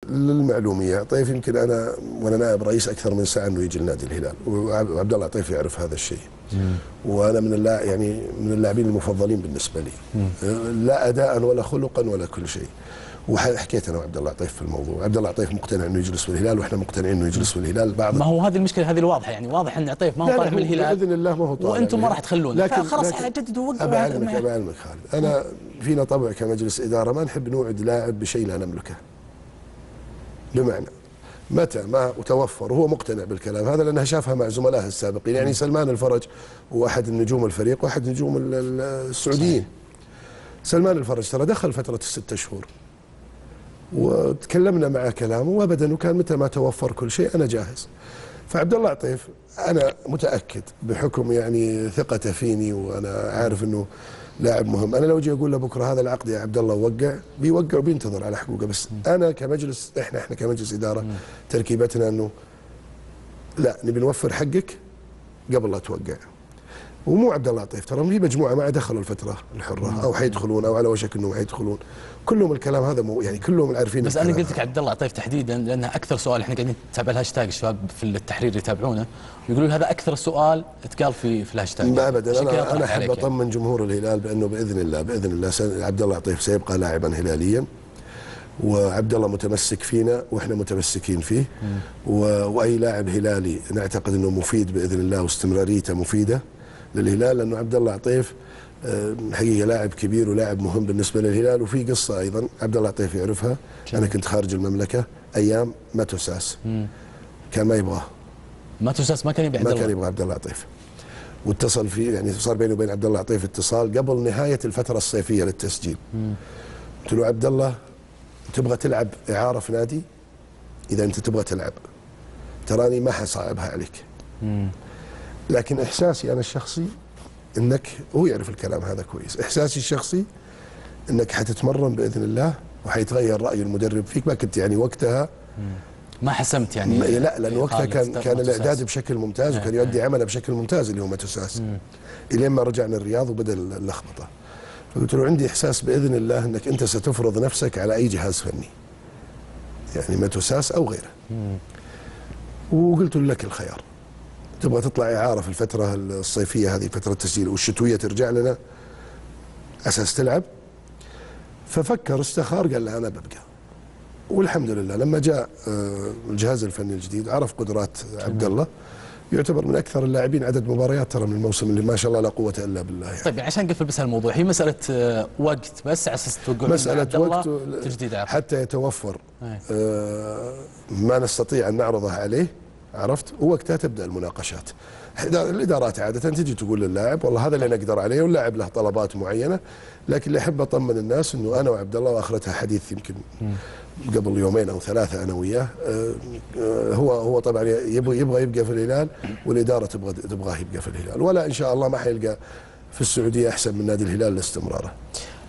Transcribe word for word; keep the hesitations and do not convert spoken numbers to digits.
للمعلوميه عطيف يمكن انا وانا نائب رئيس اكثر من ساعه انه يجي لنادي الهلال، وعبد الله عطيف يعرف هذا الشيء. مم. وانا من اللاعب يعني من اللاعبين المفضلين بالنسبه لي. مم. لا اداء ولا خلقا ولا كل شيء. وحكيت انا وعبد الله عطيف في الموضوع، عبد الله عطيف مقتنع انه يجلس في الهلال واحنا مقتنعين انه يجلس في الهلال. بعض ما هو هذه المشكله، هذه الواضحه يعني، واضح ان عطيف ما هو طالع من الهلال باذن الله ما هو طالع، وانتم ما راح تخلونه، فخلاص جددوا وقفوا. بعلمك بعلمك خالد، انا فينا طبع كمجلس اداره ما نحب نوعد لاعب بشيء لا نملكه. بمعنى متى ما توفر وهو مقتنع بالكلام هذا، لانها شافها مع زملائه السابقين، يعني سلمان الفرج هو احد النجوم الفريق واحد نجوم السعوديين. سلمان الفرج ترى دخل فتره الستة شهور وتكلمنا معه كلامه وابدا، وكان متى ما توفر كل شيء انا جاهز. فعبد الله عطيف انا متاكد بحكم يعني ثقته فيني وانا عارف انه لاعب مهم، انا لو اجي اقول له بكره هذا العقد يا عبد الله وقع، بيوقع وبينتظر على حقوقه. بس انا كمجلس، احنا احنا كمجلس اداره تركيبتنا انه لا، نبي نوفر حقك قبل لا توقع. ومو عبد الله عطيف، ترى في مجموعه ما دخلوا الفتره الحره او حيدخلون او على وشك انهم حيدخلون، كلهم الكلام هذا مو يعني كلهم عارفين. بس انا قلت لك عبد الله عطيف تحديدا لانها اكثر سؤال احنا قاعدين نتابع الهاشتاج، الشباب في التحرير يتابعونه يقولون هذا اكثر سؤال اتقال في في الهاشتاج. ما ابدا، انا انا احب اطمن جمهور الهلال بانه باذن الله باذن الله عبد الله عطيف سيبقى لاعبا هلاليا، وعبد الله متمسك فينا واحنا متمسكين فيه. واي لاعب هلالي نعتقد انه مفيد باذن الله واستمراريته مفيده للهلال، لانه عبد الله عطيف حقيقه لاعب كبير ولاعب مهم بالنسبه للهلال. وفي قصه ايضا عبد الله عطيف يعرفها، انا كنت خارج المملكه ايام ماتوساس، كان ما يبغاه ماتوساس، ما كان يبغى ما كان يبغى عبد الله عطيف، واتصل فيه يعني صار بيني وبين عبد الله عطيف اتصال قبل نهايه الفتره الصيفيه للتسجيل. قلت له عبد الله تبغى تلعب اعاره في نادي؟ اذا انت تبغى تلعب تراني ما حصعبها عليك. مم. لكن احساسي انا الشخصي انك، هو يعرف الكلام هذا كويس، احساسي الشخصي انك حتتمرن باذن الله وحيتغير راي المدرب فيك. ما كنت يعني وقتها ما حسمت يعني، لا لان وقتها كان كان الاعداد بشكل ممتاز وكان يؤدي عمله بشكل ممتاز اللي هو ماتوساس، الين ما رجعنا الرياض وبدا اللخبطه. فقلت له عندي احساس باذن الله انك انت ستفرض نفسك على اي جهاز فني، يعني ماتوساس او غيره. وقلت له لك الخيار، تبغى تطلع اعاره في الفتره الصيفيه هذه فتره التسجيل والشتويه ترجع لنا اساس تلعب؟ ففكر استخار قال لا انا ببقى. والحمد لله لما جاء الجهاز الفني الجديد عرف قدرات عبد الله، يعتبر من اكثر اللاعبين عدد مباريات ترى من الموسم اللي ما شاء الله لا قوه الا بالله يعني. طيب عشان نقفل بس هالموضوع، هي مساله وقت بس على اساس توقعون مساله وقت تجديد عقد حتى يتوفر آه ما نستطيع ان نعرضه عليه، عرفت؟ ووقتها تبدا المناقشات. الادارات عاده تجي تقول للاعب والله هذا اللي نقدر عليه، واللاعب له طلبات معينه. لكن اللي احب اطمن الناس انه انا وعبد الله، واخرتها حديث يمكن قبل يومين او ثلاثه انا وياه، هو هو طبعا يبغى يبغى يبقى في الهلال، والاداره تبغى تبغاه يبقى في الهلال، ولا ان شاء الله ما حيلقى في السعوديه احسن من نادي الهلال لاستمراره.